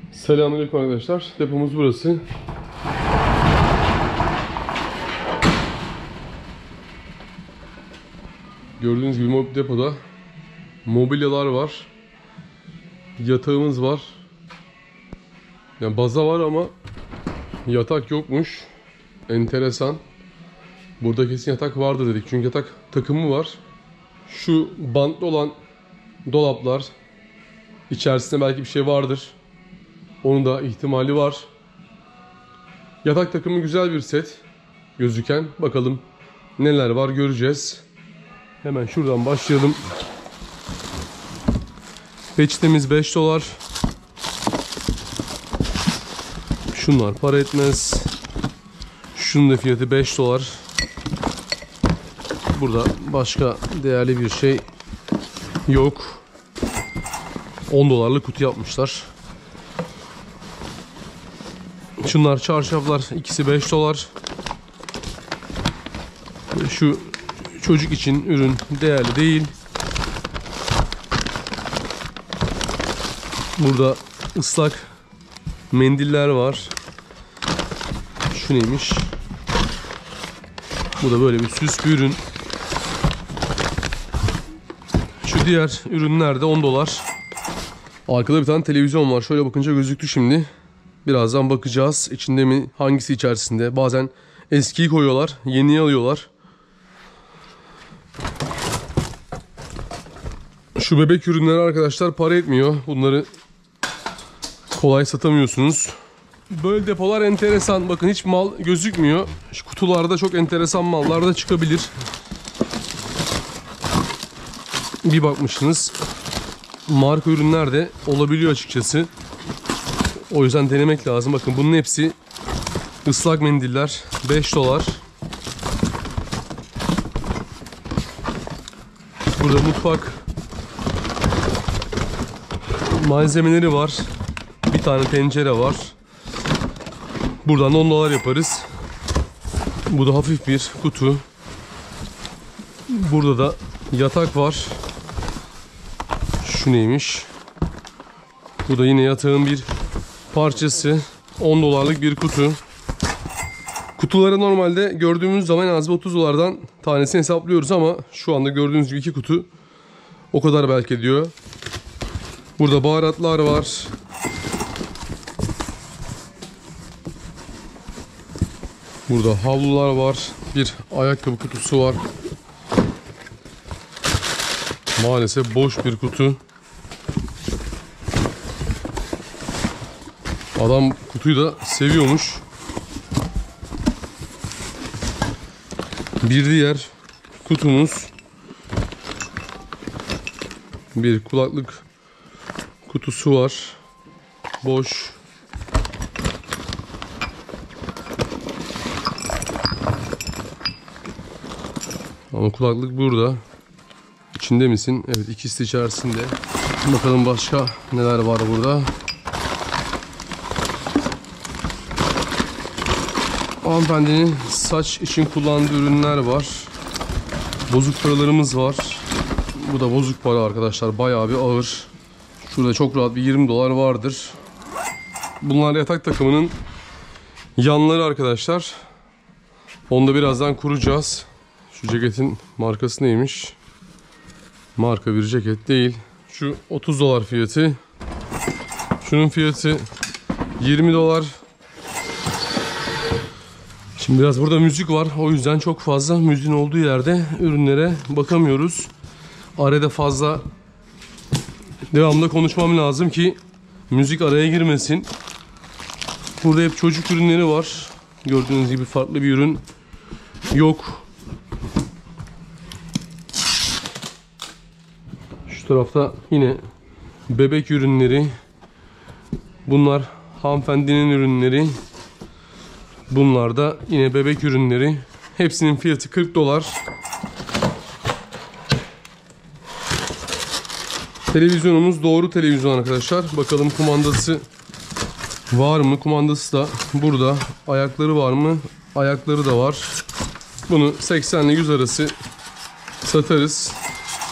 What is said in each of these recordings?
Selamünaleyküm arkadaşlar. Depomuz burası. Gördüğünüz gibi depoda mobilyalar var. Yatağımız var. Yani baza var ama yatak yokmuş. Enteresan. Burada kesin yatak vardır dedik. Çünkü yatak takımı var. Şu bantlı olan dolaplar, içerisinde belki bir şey vardır. Onun da ihtimali var. Yatak takımı güzel bir set gözüken. Bakalım neler var göreceğiz. Hemen şuradan başlayalım. Peçetemiz 5 dolar. Şunlar para etmez. Şunun da fiyatı 5 dolar. Burada başka değerli bir şey yok. 10 dolarlık kutu yapmışlar. Şunlar çarşaflar, ikisi 5 dolar. Şu çocuk için ürün değerli değil. Burada ıslak mendiller var. Şu neymiş? Bu da böyle bir süs bir ürün. Şu diğer ürünler de 10 dolar. Arkada bir tane televizyon var. Şöyle bakınca gözüktü şimdi. Birazdan bakacağız. İçinde mi? Hangisi içerisinde? Bazen eskiyi koyuyorlar. Yeniyi alıyorlar. Şu bebek ürünleri arkadaşlar para etmiyor. Bunları kolay satamıyorsunuz. Böyle depolar enteresan. Bakın hiç mal gözükmüyor. Şu kutularda çok enteresan mallar da çıkabilir. Bir bakmışsınız. Marka ürünler de olabiliyor açıkçası. O yüzden denemek lazım. Bakın bunun hepsi ıslak mendiller. 5 dolar. Burada mutfak malzemeleri var. Bir tane tencere var. Buradan 10 dolar yaparız. Bu da hafif bir kutu. Burada da yatak var. Şu neymiş? Bu da yine yatağın bir parçası. 10 dolarlık bir kutu. Kutuları normalde gördüğümüz zaman en az 30 dolardan tanesini hesaplıyoruz ama şu anda gördüğünüz gibi 2 kutu o kadar belki ediyor. Burada baharatlar var. Burada havlular var. Bir ayakkabı kutusu var. Maalesef boş bir kutu. Adam kutuyu da seviyormuş. Bir diğer kutumuz bir kulaklık kutusu var. Boş. Ama kulaklık burada. İçinde misin? Evet, ikisi de içerisinde. Bakalım başka neler var burada. Hanımefendinin saç için kullandığı ürünler var. Bozuk paralarımız var. Bu da bozuk para arkadaşlar. Bayağı bir ağır. Şurada çok rahat bir 20 dolar vardır. Bunlar yatak takımının yanları arkadaşlar. Onu da birazdan kuracağız. Şu ceketin markası neymiş? Marka bir ceket değil. Şu 30 dolar fiyatı. Şunun fiyatı 20 dolar. Şimdi biraz burada müzik var. O yüzden çok fazla müziğin olduğu yerde ürünlere bakamıyoruz. Arada fazla devamlı konuşmam lazım ki müzik araya girmesin. Burada hep çocuk ürünleri var. Gördüğünüz gibi farklı bir ürün yok. Şu tarafta yine bebek ürünleri. Bunlar hanımefendinin ürünleri. Bunlar da yine bebek ürünleri. Hepsinin fiyatı 40 dolar. Televizyonumuz doğru televizyon arkadaşlar. Bakalım kumandası var mı? Kumandası da burada. Ayakları var mı? Ayakları da var. Bunu 80 ile 100 arası satarız.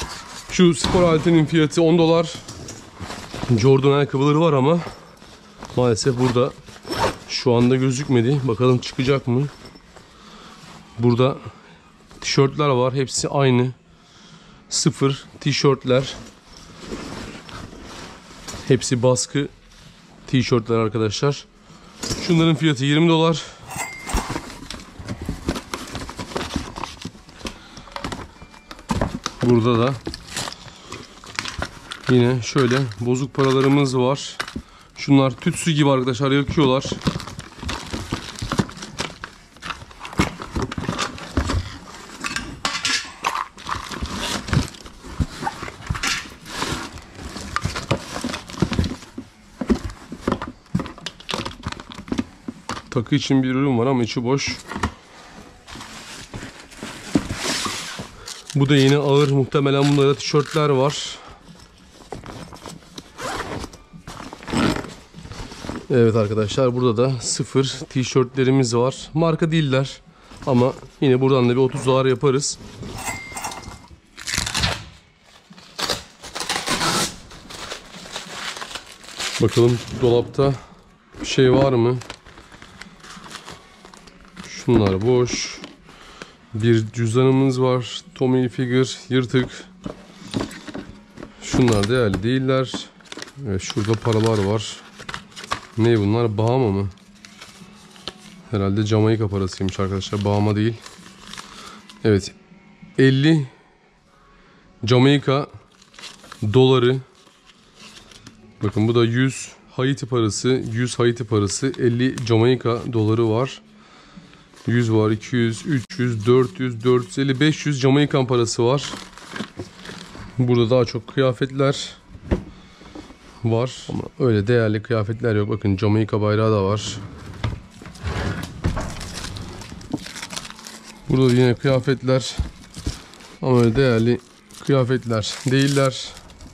Şu spor aletinin fiyatı 10 dolar. Jordan ayakkabıları var ama Maalesef burada şu anda gözükmedi. Bakalım çıkacak mı? Burada tişörtler var. Hepsi aynı. Sıfır tişörtler. Hepsi baskı tişörtler arkadaşlar. Şunların fiyatı 20 dolar. Burada da yine şöyle bozuk paralarımız var. Şunlar tütsü gibi arkadaşlar, yakıyorlar. Takı için bir ürün var ama içi boş. Bu da yine ağır. Muhtemelen bunlarda tişörtler var. Evet arkadaşlar, burada da sıfır tişörtlerimiz var. Marka değiller ama yine buradan da bir 30 dolar yaparız. Bakalım dolapta bir şey var mı? Şunlar boş. Bir cüzdanımız var. Tommy Hilfiger yırtık. Şunlar değerli değiller. Evet, şurada paralar var. Ne bunlar? Bahama mı? Herhalde Jamaika parasıymış arkadaşlar. Bahama değil. Evet. 50 Jamaika doları. Bakın bu da 100 Haiti parası. 100 Haiti parası. 50 Jamaika doları var. 100 var, 200, 300, 400, 450, 500 Jamaikan parası var. Burada daha çok kıyafetler var ama öyle değerli kıyafetler yok. Bakın Jamaika bayrağı da var. Burada yine kıyafetler ama öyle değerli kıyafetler değiller.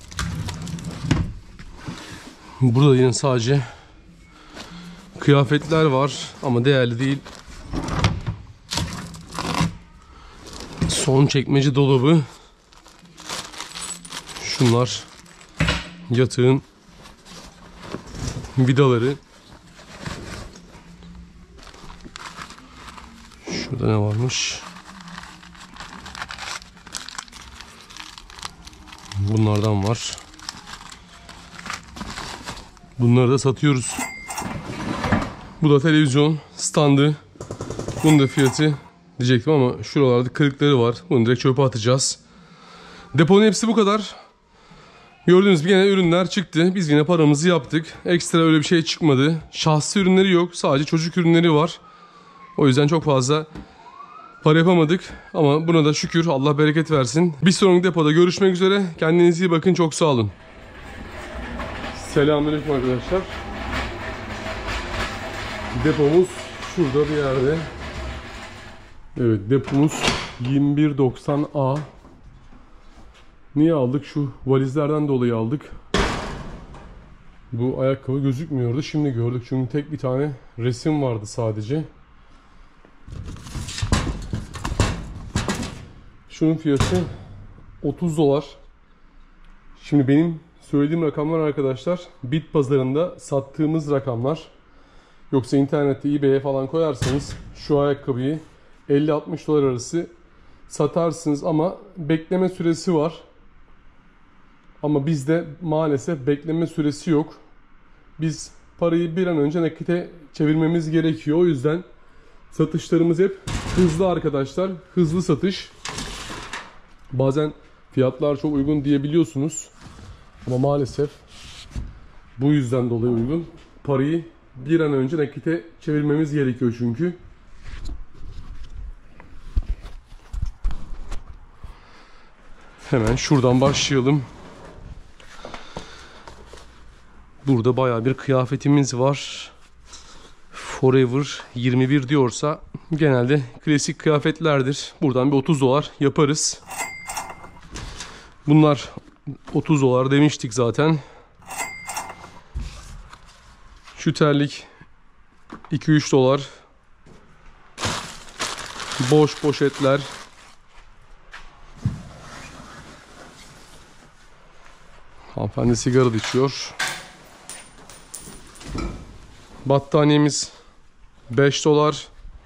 Burada yine sadece kıyafetler var ama değerli değil. Son çekmece dolabı. Şunlar yatağın vidaları. Şurada ne varmış? Bunlardan var. Bunları da satıyoruz. Bu da televizyon standı. Bunun da fiyatı diyecektim ama şuralarda kırıkları var. Bunu direkt çöpe atacağız. Deponun hepsi bu kadar. Gördüğünüz gibi yine ürünler çıktı. Biz yine paramızı yaptık. Ekstra öyle bir şey çıkmadı. Şahsi ürünleri yok. Sadece çocuk ürünleri var. O yüzden çok fazla para yapamadık. Ama buna da şükür, Allah bereket versin. Bir sonraki depoda görüşmek üzere. Kendinize iyi bakın. Çok sağ olun. Selamünaleyküm arkadaşlar. Depomuz şurada bir yerde. Evet, depomuz 2190A. Niye aldık? Şu valizlerden dolayı aldık. Bu ayakkabı gözükmüyordu. Şimdi gördük çünkü tek bir tane resim vardı sadece. Şunun fiyatı 30 dolar. Şimdi benim söylediğim rakamlar arkadaşlar bit pazarında sattığımız rakamlar. Yoksa internette eBay'e falan koyarsanız şu ayakkabıyı 50-60 dolar arası satarsınız ama bekleme süresi var. Ama bizde maalesef bekleme süresi yok. Biz parayı bir an önce nakite çevirmemiz gerekiyor. O yüzden satışlarımız hep hızlı arkadaşlar. Hızlı satış. Bazen fiyatlar çok uygun diyebiliyorsunuz. Ama maalesef bu yüzden dolayı uygun. Parayı bir an önce nakite çevirmemiz gerekiyor çünkü. Hemen şuradan başlayalım. Burada bayağı bir kıyafetimiz var. Forever 21 diyorsa genelde klasik kıyafetlerdir. Buradan bir 30 dolar yaparız. Bunlar 30 dolar demiştik zaten. Şu terlik 2-3 dolar. Boş poşetler. Hanımefendi sigara içiyor. Battaniyemiz 5 dolar.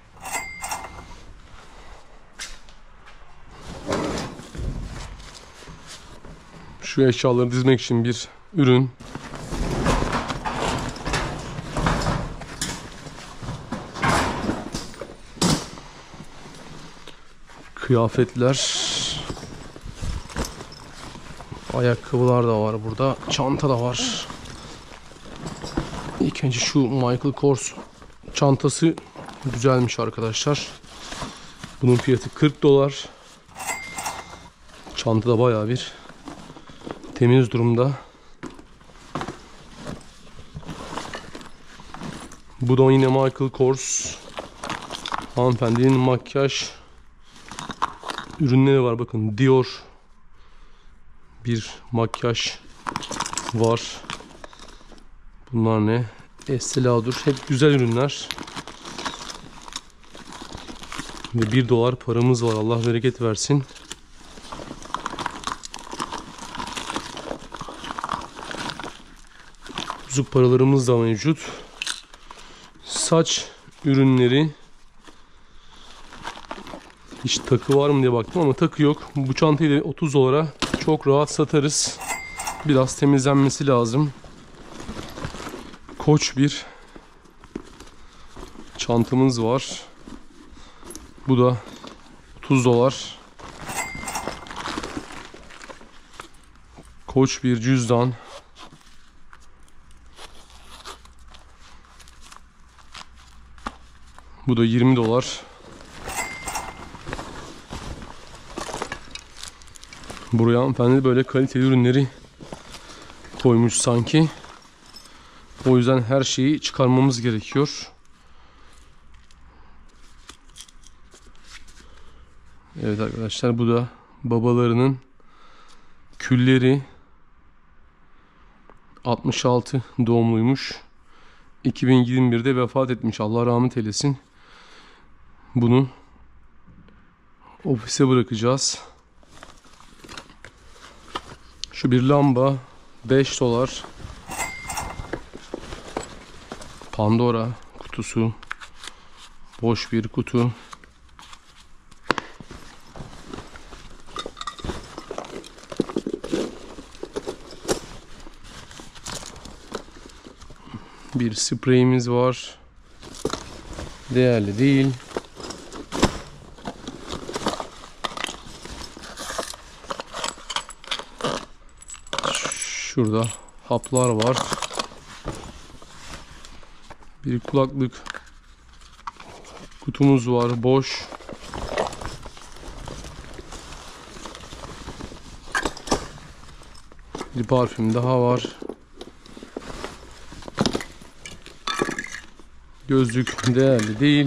Şu eşyaları dizmek için bir ürün. Kıyafetler. Ayakkabılar da var burada. Çanta da var. İlk önce şu Michael Kors çantası güzelmiş arkadaşlar. Bunun fiyatı 40 dolar. Çanta da bayağı bir temiz durumda. Bu da yine Michael Kors. Hanımefendinin makyaj ürünleri var. Bakın Dior bir makyaj var. Bunlar ne? Estée Lauder. Hep güzel ürünler. Ve 1 dolar paramız var. Allah bereket versin. Bozuk paralarımız da mevcut. Saç ürünleri. Hiç takı var mı diye baktım ama takı yok. Bu çantayı da 30 dolara çok rahat satarız. Biraz temizlenmesi lazım. Koç bir çantamız var. Bu da 30 dolar. Koç bir cüzdan. Bu da 20 dolar. Buraya hanımefendi böyle kaliteli ürünleri koymuş sanki. O yüzden her şeyi çıkarmamız gerekiyor. Evet arkadaşlar, bu da babalarının külleri. 66 doğumluymuş. 2021'de vefat etmiş. Allah rahmet eylesin. Bunu ofise bırakacağız. Şu bir lamba 5 dolar. Pandora kutusu. Boş bir kutu. Bir spreyimiz var. Değerli değil. Şurada haplar var. Bir kulaklık kutumuz var, boş. Bir parfüm daha var. Gözlük değerli değil.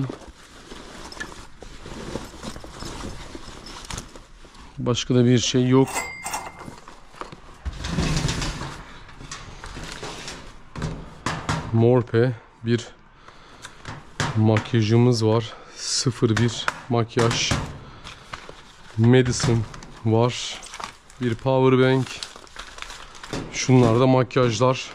Başka da bir şey yok. Morphe bir makyajımız var. 01 makyaj. Madison var. Bir power bank. Şunlar da makyajlar.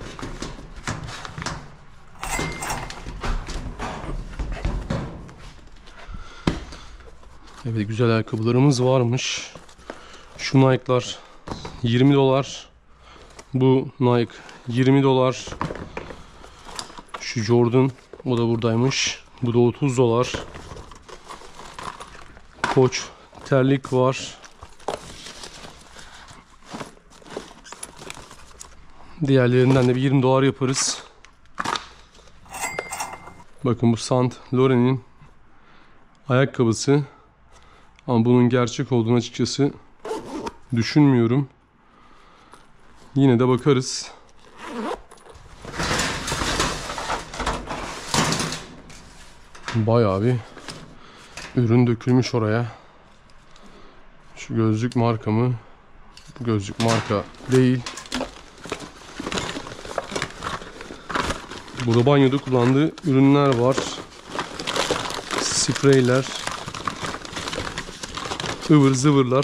Evet, güzel ayakkabılarımız varmış. Şu Nike'lar 20 dolar. Bu Nike 20 dolar. Şu Jordan, o da buradaymış. Bu da 30 dolar. Koç terlik var. Diğerlerinden de bir 20 dolar yaparız. Bakın bu Saint Laurent'in ayakkabısı. Ama bunun gerçek olduğunu açıkçası düşünmüyorum. Yine de bakarız. Bayağı bir ürün dökülmüş oraya. Şu gözlük marka mı? Bu gözlük marka değil. Burada banyoda kullandığı ürünler var. Spreyler. Ivır zıvırlar.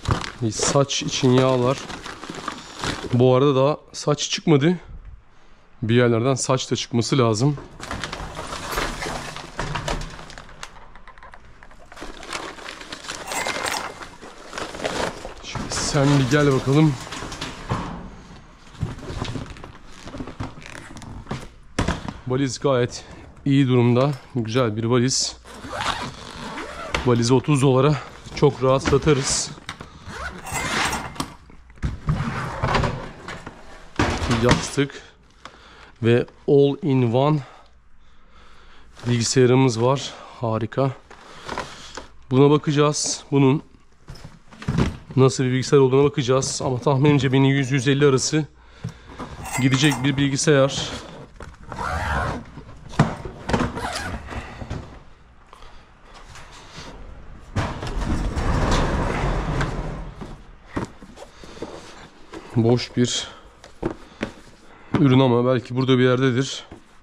Saç için yağlar. Bu arada daha saç çıkmadı. Bir yerlerden saç da çıkması lazım. Şimdi sen bir gel bakalım. Valiz gayet iyi durumda. Güzel bir valiz. Valizi 30 dolara çok rahat satarız. Yastık ve all-in-one bilgisayarımız var. Harika. Buna bakacağız. Bunun nasıl bir bilgisayar olduğuna bakacağız. Ama tahminimce 1100-150 arası gidecek bir bilgisayar. Boş bir ürün ama belki burada bir yerdedir.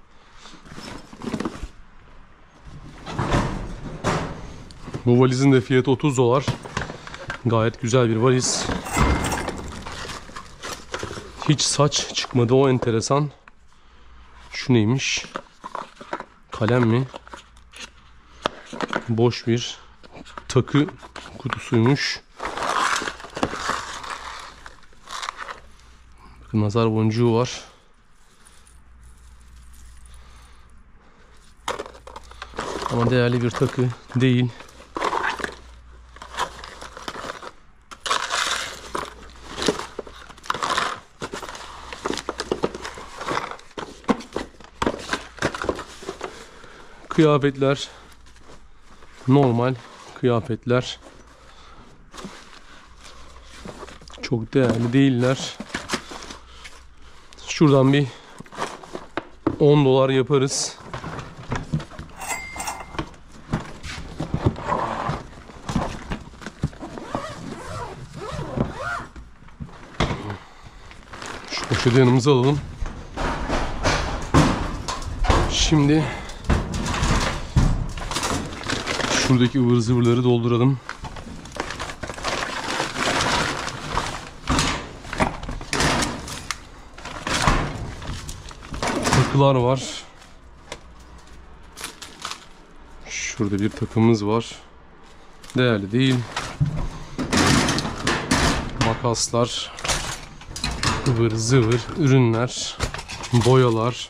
Bu valizin de fiyatı 30 dolar. Gayet güzel bir valiz. Hiç saç çıkmadı, o enteresan. Şu neymiş? Kalem mi? Boş bir takı kutusuymuş. Bakın, nazar boncuğu var. Ama değerli bir takı değil. Kıyafetler normal kıyafetler. Çok değerli değiller. Şuradan bir 10 dolar yaparız. Şu poşeti yanımıza alalım. Şimdi şuradaki ıvır zıvırları dolduralım. Takılar var. Şurada bir takımız var. Değerli değil. Makaslar, ıvır zıvır ürünler, boyalar.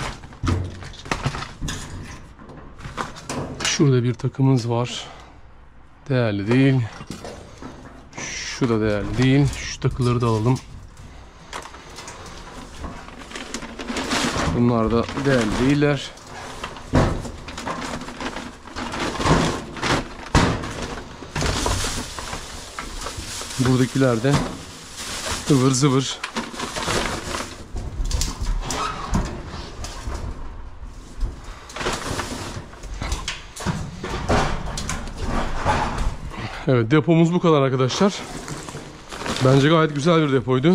Şurada bir takımız var. Değerli değil. Şu da değerli değil. Şu takıları da alalım. Bunlar da değerli değiller. Buradakiler de ıvır zıvır. Evet, depomuz bu kadar arkadaşlar. Bence gayet güzel bir depoydu.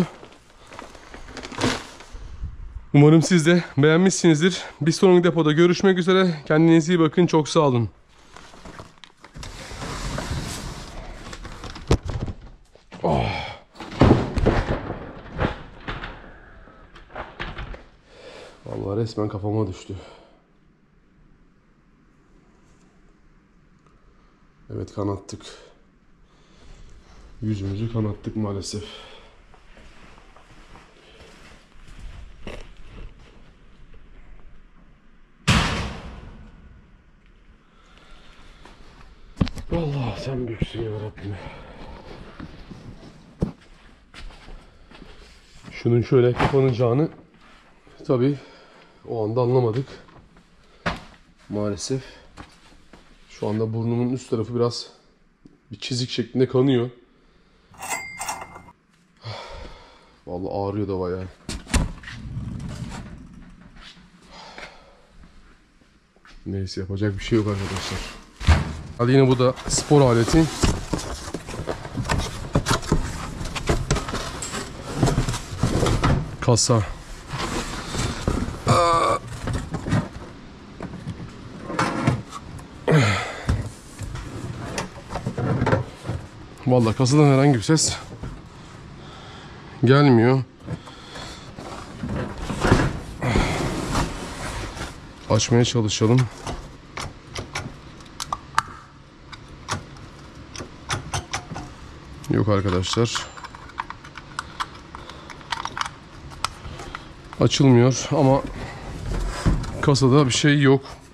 Umarım siz de beğenmişsinizdir. Bir sonraki depoda görüşmek üzere. Kendinize iyi bakın. Çok sağ olun. Oh. Vallahi resmen kafama düştü. Evet, kanattık. Yüzümüzü kanattık maalesef. Vallahi sen büyüksün ya Rabbim. Şunun şöyle kapanacağını tabii o anda anlamadık. Maalesef. Şu anda burnumun üst tarafı biraz bir çizik şeklinde kanıyor. Vallahi ağrıyor da bayağı. Neyse, yapacak bir şey yok arkadaşlar. Hadi, yine bu da spor aleti. Kasa. Vallahi kasadan herhangi bir ses gelmiyor. Açmaya çalışalım. Yok arkadaşlar. Açılmıyor ama kasada bir şey yok.